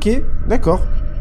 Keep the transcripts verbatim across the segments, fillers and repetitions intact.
Ok, d'accord.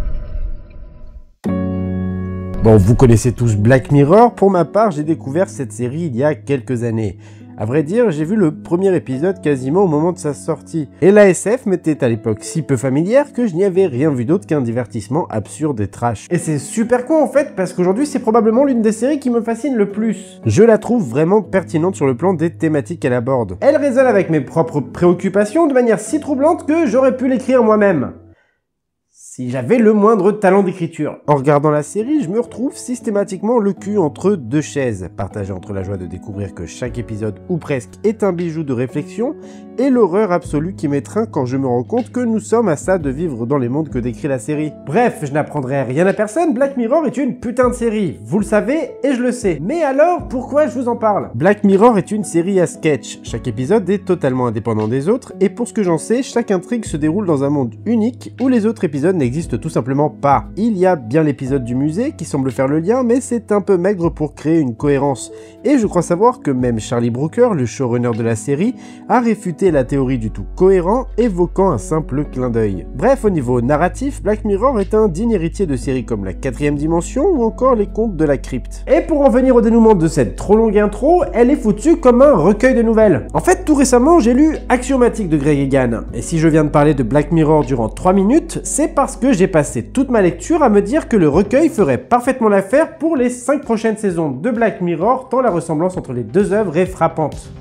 Bon, vous connaissez tous Black Mirror. Pour ma part, j'ai découvert cette série il y a quelques années. À vrai dire, j'ai vu le premier épisode quasiment au moment de sa sortie. Et la S F m'était à l'époque si peu familière que je n'y avais rien vu d'autre qu'un divertissement absurde et trash. Et c'est super con en fait, parce qu'aujourd'hui c'est probablement l'une des séries qui me fascine le plus. Je la trouve vraiment pertinente sur le plan des thématiques qu'elle aborde. Elle résonne avec mes propres préoccupations de manière si troublante que j'aurais pu l'écrire moi-même. Si j'avais le moindre talent d'écriture. En regardant la série, je me retrouve systématiquement le cul entre deux chaises, partagé entre la joie de découvrir que chaque épisode, ou presque, est un bijou de réflexion, et l'horreur absolue qui m'étreint quand je me rends compte que nous sommes à ça de vivre dans les mondes que décrit la série. Bref, je n'apprendrai rien à personne, Black Mirror est une putain de série, vous le savez et je le sais. Mais alors, pourquoi je vous en parle? Black Mirror est une série à sketch, chaque épisode est totalement indépendant des autres, et pour ce que j'en sais, chaque intrigue se déroule dans un monde unique où les autres épisodes n'existe tout simplement pas. Il y a bien l'épisode du musée qui semble faire le lien, mais c'est un peu maigre pour créer une cohérence. Et je crois savoir que même Charlie Brooker, le showrunner de la série, a réfuté la théorie du tout cohérent, évoquant un simple clin d'œil. Bref, au niveau narratif, Black Mirror est un digne héritier de séries comme La Quatrième Dimension ou encore Les Contes de la Crypte. Et pour en venir au dénouement de cette trop longue intro, elle est foutue comme un recueil de nouvelles. En fait, tout récemment, j'ai lu Axiomatique de Greg Egan. Et si je viens de parler de Black Mirror durant trois minutes, c'est parce que j'ai passé toute ma lecture à me dire que le recueil ferait parfaitement l'affaire pour les cinq prochaines saisons de Black Mirror, tant la ressemblance entre les deux œuvres est frappante.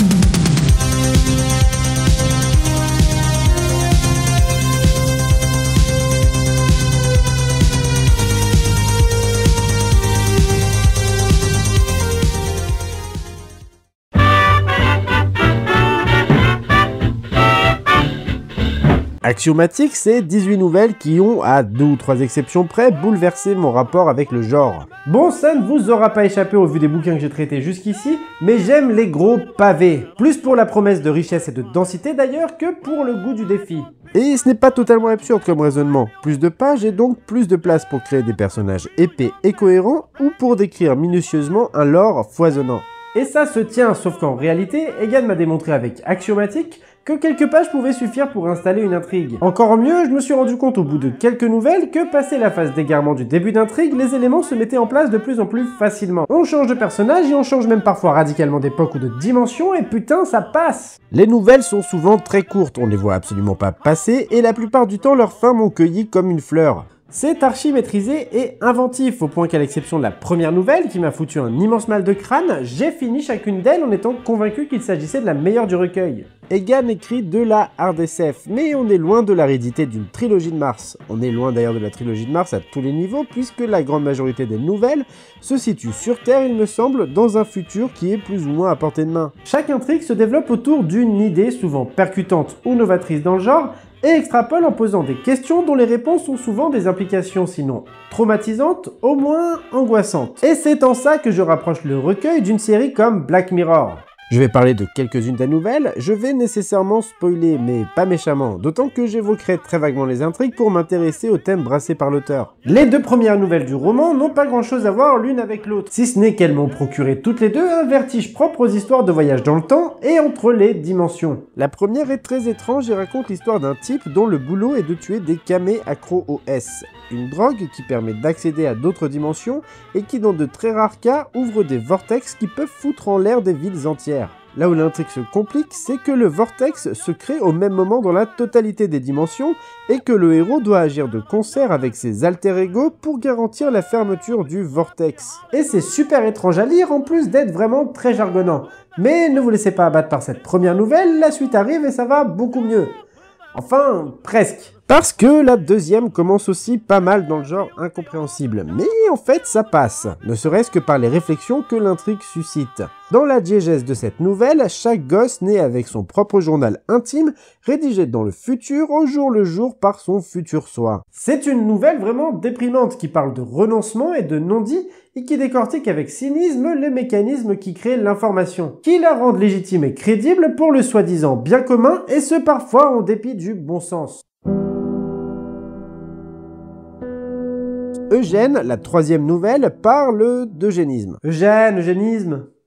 Axiomatique, c'est dix-huit nouvelles qui ont, à deux ou trois exceptions près, bouleversé mon rapport avec le genre. Bon, ça ne vous aura pas échappé au vu des bouquins que j'ai traités jusqu'ici, mais j'aime les gros pavés. Plus pour la promesse de richesse et de densité d'ailleurs que pour le goût du défi. Et ce n'est pas totalement absurde comme raisonnement. Plus de pages et donc plus de place pour créer des personnages épais et cohérents ou pour décrire minutieusement un lore foisonnant. Et ça se tient, sauf qu'en réalité, Egan m'a démontré avec Axiomatique que quelques pages pouvaient suffire pour installer une intrigue. Encore mieux, je me suis rendu compte au bout de quelques nouvelles que, passé la phase d'égarement du début d'intrigue, les éléments se mettaient en place de plus en plus facilement. On change de personnage et on change même parfois radicalement d'époque ou de dimension et putain, ça passe! Les nouvelles sont souvent très courtes, on ne les voit absolument pas passer et la plupart du temps leurs fins m'ont cueilli comme une fleur. C'est archi maîtrisé et inventif, au point qu'à l'exception de la première nouvelle, qui m'a foutu un immense mal de crâne, j'ai fini chacune d'elles en étant convaincu qu'il s'agissait de la meilleure du recueil. Egan écrit de la hard S F, mais on est loin de l'aridité d'une trilogie de Mars. On est loin d'ailleurs de la trilogie de Mars à tous les niveaux, puisque la grande majorité des nouvelles se situe sur Terre, il me semble, dans un futur qui est plus ou moins à portée de main. Chaque intrigue se développe autour d'une idée, souvent percutante ou novatrice dans le genre, et extrapole en posant des questions dont les réponses ont souvent des implications sinon traumatisantes, au moins angoissantes. Et c'est en ça que je rapproche le recueil d'une série comme Black Mirror. Je vais parler de quelques-unes des nouvelles, je vais nécessairement spoiler, mais pas méchamment, d'autant que j'évoquerai très vaguement les intrigues pour m'intéresser au thème brassé par l'auteur. Les deux premières nouvelles du roman n'ont pas grand-chose à voir l'une avec l'autre, si ce n'est qu'elles m'ont procuré toutes les deux un vertige propre aux histoires de voyage dans le temps et entre les dimensions. La première est très étrange et raconte l'histoire d'un type dont le boulot est de tuer des camés accros au S, une drogue qui permet d'accéder à d'autres dimensions et qui dans de très rares cas ouvre des vortex qui peuvent foutre en l'air des villes entières. Là où l'intrigue se complique, c'est que le vortex se crée au même moment dans la totalité des dimensions et que le héros doit agir de concert avec ses alter-ego pour garantir la fermeture du vortex. Et c'est super étrange à lire en plus d'être vraiment très jargonnant. Mais ne vous laissez pas abattre par cette première nouvelle, la suite arrive et ça va beaucoup mieux. Enfin, presque. Parce que la deuxième commence aussi pas mal dans le genre incompréhensible, mais en fait ça passe, ne serait-ce que par les réflexions que l'intrigue suscite. Dans la diégèse de cette nouvelle, chaque gosse naît avec son propre journal intime, rédigé dans le futur au jour le jour par son futur soi. C'est une nouvelle vraiment déprimante qui parle de renoncement et de non-dit, et qui décortique avec cynisme les mécanismes qui créent l'information, qui la rendent légitime et crédible pour le soi-disant bien commun, et ce parfois en dépit du bon sens. Eugène, la troisième nouvelle, parle d'eugénisme. Eugène, eugénisme.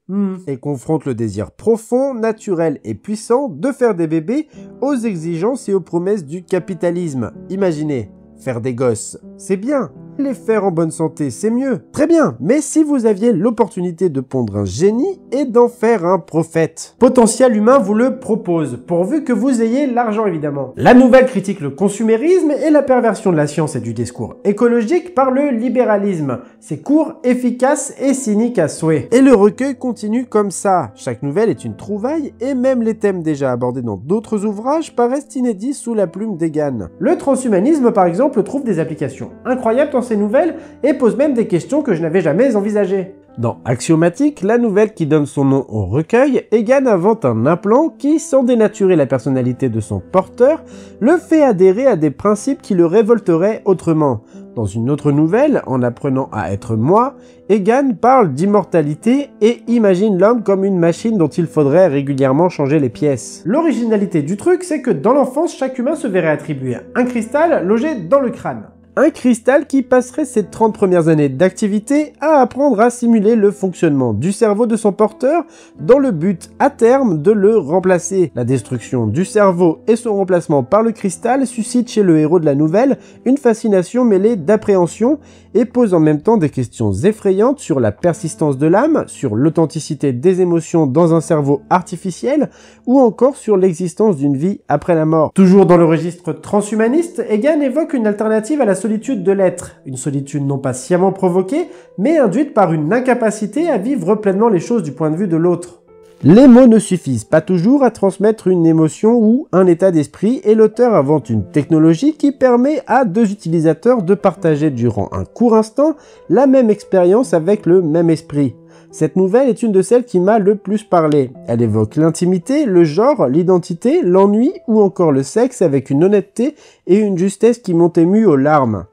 Mmh. Et confronte le désir profond, naturel et puissant de faire des bébés aux exigences et aux promesses du capitalisme. Imaginez, faire des gosses, c'est bien. Les faire en bonne santé, c'est mieux. Très bien, mais si vous aviez l'opportunité de pondre un génie et d'en faire un prophète. Potentiel Humain vous le propose, pourvu que vous ayez l'argent évidemment. La nouvelle critique le consumérisme et la perversion de la science et du discours écologique par le libéralisme. C'est court, efficace et cynique à souhait. Et le recueil continue comme ça. Chaque nouvelle est une trouvaille et même les thèmes déjà abordés dans d'autres ouvrages paraissent inédits sous la plume d'Egan. Le transhumanisme par exemple trouve des applications incroyables dans ces nouvelles et pose même des questions que je n'avais jamais envisagées. Dans Axiomatique, la nouvelle qui donne son nom au recueil, Egan invente un implant qui, sans dénaturer la personnalité de son porteur, le fait adhérer à des principes qui le révolteraient autrement. Dans une autre nouvelle, en apprenant à être moi, Egan parle d'immortalité et imagine l'homme comme une machine dont il faudrait régulièrement changer les pièces. L'originalité du truc, c'est que dans l'enfance, chaque humain se verrait attribuer un cristal logé dans le crâne. Un cristal qui passerait ses trente premières années d'activité à apprendre à simuler le fonctionnement du cerveau de son porteur dans le but à terme de le remplacer. La destruction du cerveau et son remplacement par le cristal suscite chez le héros de la nouvelle une fascination mêlée d'appréhension et pose en même temps des questions effrayantes sur la persistance de l'âme, sur l'authenticité des émotions dans un cerveau artificiel ou encore sur l'existence d'une vie après la mort. Toujours dans le registre transhumaniste, Egan évoque une alternative à la solitude de l'être, une solitude non pas sciemment provoquée, mais induite par une incapacité à vivre pleinement les choses du point de vue de l'autre. Les mots ne suffisent pas toujours à transmettre une émotion ou un état d'esprit et l'auteur invente une technologie qui permet à deux utilisateurs de partager durant un court instant la même expérience avec le même esprit. Cette nouvelle est une de celles qui m'a le plus parlé. Elle évoque l'intimité, le genre, l'identité, l'ennui ou encore le sexe avec une honnêteté et une justesse qui m'ont ému aux larmes.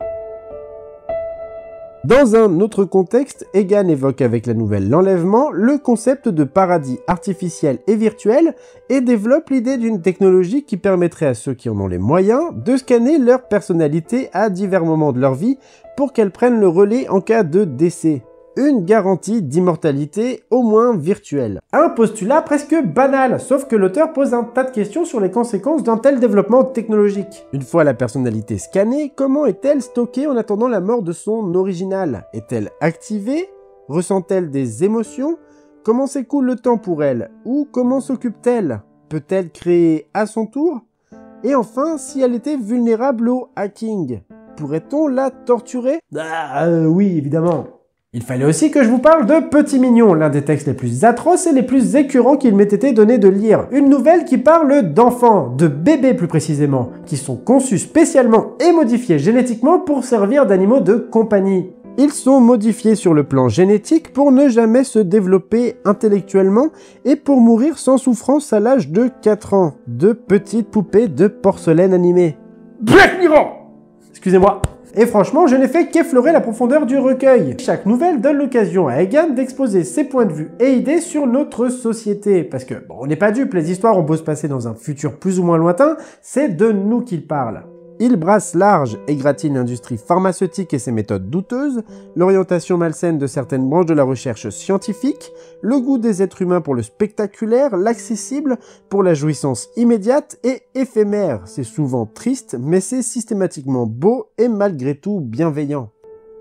Dans un autre contexte, Egan évoque avec la nouvelle L'Enlèvement le concept de paradis artificiel et virtuel et développe l'idée d'une technologie qui permettrait à ceux qui en ont les moyens de scanner leur personnalité à divers moments de leur vie pour qu'elle prenne le relais en cas de décès. Une garantie d'immortalité au moins virtuelle. Un postulat presque banal, sauf que l'auteur pose un tas de questions sur les conséquences d'un tel développement technologique. Une fois la personnalité scannée, comment est-elle stockée en attendant la mort de son original? Est-elle activée? Ressent-elle des émotions? Comment s'écoule le temps pour elle? Ou comment s'occupe-t-elle? Peut-elle créer à son tour? Et enfin, si elle était vulnérable au hacking, pourrait-on la torturer? Ah euh, oui, évidemment. Il fallait aussi que je vous parle de Petit Mignon, l'un des textes les plus atroces et les plus écœurants qu'il m'ait été donné de lire. Une nouvelle qui parle d'enfants, de bébés plus précisément, qui sont conçus spécialement et modifiés génétiquement pour servir d'animaux de compagnie. Ils sont modifiés sur le plan génétique pour ne jamais se développer intellectuellement et pour mourir sans souffrance à l'âge de quatre ans. De petites poupées de porcelaine animées. Black Mirror! Excusez-moi. Et franchement, je n'ai fait qu'effleurer la profondeur du recueil. Chaque nouvelle donne l'occasion à Egan d'exposer ses points de vue et idées sur notre société. Parce que, bon, on n'est pas dupes, les histoires ont beau se passer dans un futur plus ou moins lointain, c'est de nous qu'il parle. Il brasse large, égratigne l'industrie pharmaceutique et ses méthodes douteuses, l'orientation malsaine de certaines branches de la recherche scientifique, le goût des êtres humains pour le spectaculaire, l'accessible pour la jouissance immédiate et éphémère. C'est souvent triste, mais c'est systématiquement beau et malgré tout bienveillant.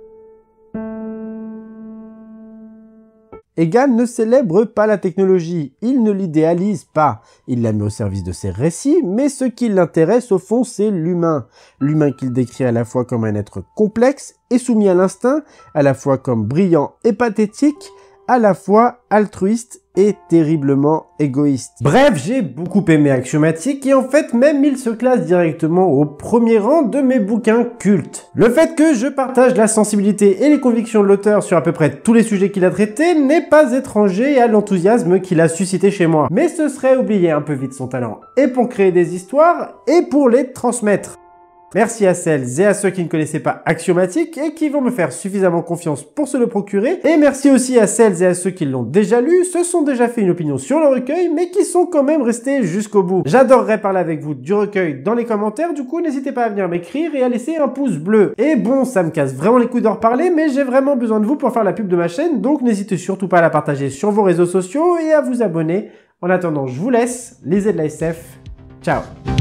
Egan ne célèbre pas la technologie, il ne l'idéalise pas, il la met au service de ses récits, mais ce qui l'intéresse au fond c'est l'humain. L'humain qu'il décrit à la fois comme un être complexe et soumis à l'instinct, à la fois comme brillant et pathétique, à la fois altruiste et terriblement égoïste. Bref, j'ai beaucoup aimé Axiomatique et en fait même il se classe directement au premier rang de mes bouquins cultes. Le fait que je partage la sensibilité et les convictions de l'auteur sur à peu près tous les sujets qu'il a traités n'est pas étranger à l'enthousiasme qu'il a suscité chez moi. Mais ce serait oublier un peu vite son talent, et pour créer des histoires, et pour les transmettre. Merci à celles et à ceux qui ne connaissaient pas Axiomatique et qui vont me faire suffisamment confiance pour se le procurer. Et merci aussi à celles et à ceux qui l'ont déjà lu, se sont déjà fait une opinion sur le recueil, mais qui sont quand même restés jusqu'au bout. J'adorerais parler avec vous du recueil dans les commentaires, du coup n'hésitez pas à venir m'écrire et à laisser un pouce bleu. Et bon, ça me casse vraiment les couilles d'en reparler, mais j'ai vraiment besoin de vous pour faire la pub de ma chaîne, donc n'hésitez surtout pas à la partager sur vos réseaux sociaux et à vous abonner. En attendant, je vous laisse, lisez de la S F, ciao.